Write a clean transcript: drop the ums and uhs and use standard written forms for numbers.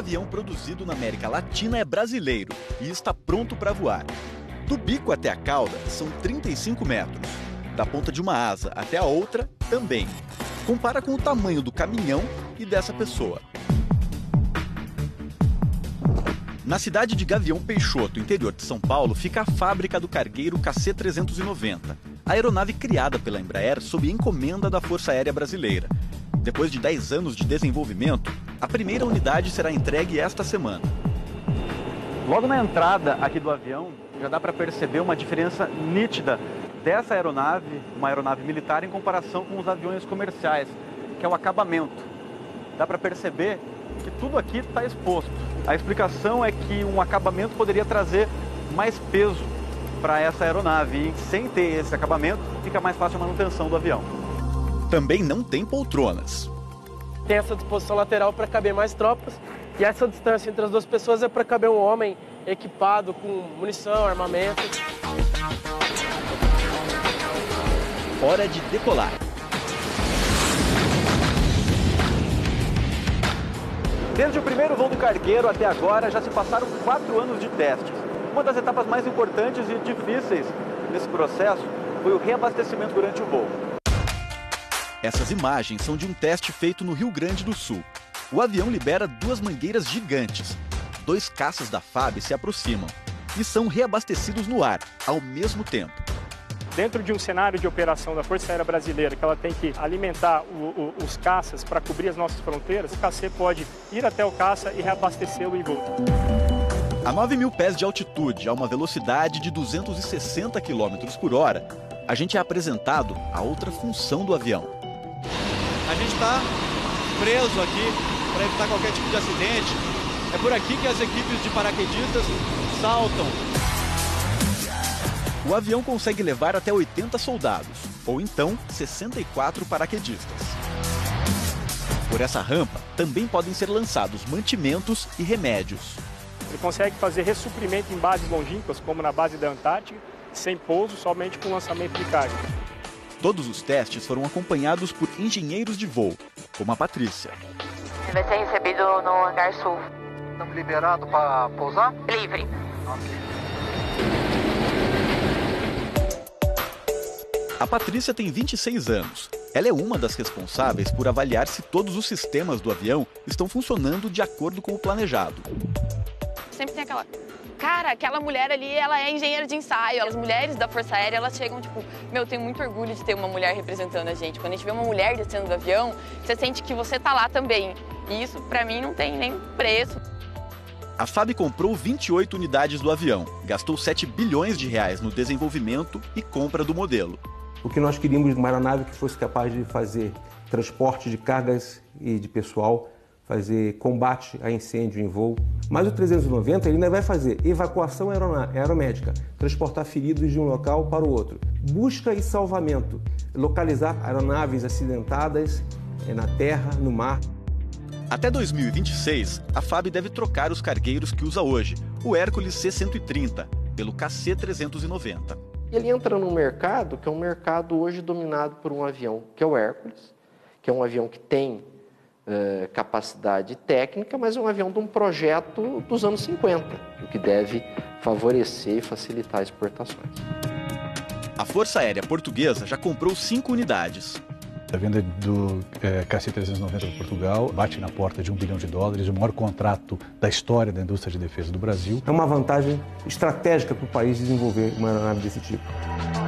avião produzido na América Latina é brasileiro e está pronto para voar. Do bico até a cauda são 35 metros. Da ponta de uma asa até a outra, também. Compara com o tamanho do caminhão e dessa pessoa. Na cidade de Gavião Peixoto, interior de São Paulo, fica a fábrica do cargueiro KC-390, a aeronave criada pela Embraer sob encomenda da Força Aérea Brasileira. Depois de 10 anos de desenvolvimento, a primeira unidade será entregue esta semana. Logo na entrada aqui do avião, já dá para perceber uma diferença nítida dessa aeronave, uma aeronave militar, em comparação com os aviões comerciais, que é o acabamento. Dá para perceber que tudo aqui está exposto. A explicação é que um acabamento poderia trazer mais peso para essa aeronave e, sem ter esse acabamento, fica mais fácil a manutenção do avião. Também não tem poltronas. Tem essa disposição lateral para caber mais tropas e essa distância entre as duas pessoas é para caber um homem equipado com munição, armamento. Hora de decolar. Desde o primeiro voo do cargueiro até agora, já se passaram 4 anos de testes. Uma das etapas mais importantes e difíceis nesse processo foi o reabastecimento durante o voo. Essas imagens são de um teste feito no Rio Grande do Sul. O avião libera 2 mangueiras gigantes. 2 caças da FAB se aproximam e são reabastecidos no ar, ao mesmo tempo. Dentro de um cenário de operação da Força Aérea Brasileira, que ela tem que alimentar os caças para cobrir as nossas fronteiras, o KC pode ir até o caça e reabastecê-lo em voo. A 9.000 pés de altitude, a uma velocidade de 260 km por hora, a gente é apresentado a outra função do avião. A gente está preso aqui para evitar qualquer tipo de acidente. É por aqui que as equipes de paraquedistas saltam. O avião consegue levar até 80 soldados, ou então 64 paraquedistas. Por essa rampa, também podem ser lançados mantimentos e remédios. Ele consegue fazer ressuprimento em bases longínquas, como na base da Antártica, sem pouso, somente com lançamento de carga. Todos os testes foram acompanhados por engenheiros de voo, como a Patrícia. Vai ser recebido no hangar sul. Estamos liberados para pousar? Livre. A Patrícia tem 26 anos. Ela é uma das responsáveis por avaliar se todos os sistemas do avião estão funcionando de acordo com o planejado. Sempre tem aquela... Cara, aquela mulher ali, ela é engenheira de ensaio. As mulheres da Força Aérea, elas chegam tipo... Meu, eu tenho muito orgulho de ter uma mulher representando a gente. Quando a gente vê uma mulher descendo do avião, você sente que você tá lá também. E isso, pra mim, não tem nem preço. A FAB comprou 28 unidades do avião, gastou 7 bilhões de reais no desenvolvimento e compra do modelo. O que nós queríamos uma aeronave que fosse capaz de fazer transporte de cargas e de pessoal, fazer combate a incêndio em voo. Mas o 390 ele ainda vai fazer evacuação aeromédica, transportar feridos de um local para o outro. Busca e salvamento, localizar aeronaves acidentadas na terra, no mar. Até 2026, a FAB deve trocar os cargueiros que usa hoje, o Hércules C-130, pelo KC-390. Ele entra num mercado que é um mercado hoje dominado por um avião, que é o Hércules, que é um avião que tem capacidade técnica, mas é um avião de um projeto dos anos 50, o que deve favorecer e facilitar exportações. A Força Aérea Portuguesa já comprou 5 unidades. A venda do KC-390 para Portugal bate na porta de $1 bilhão, o maior contrato da história da indústria de defesa do Brasil. É uma vantagem estratégica para o país desenvolver uma aeronave desse tipo.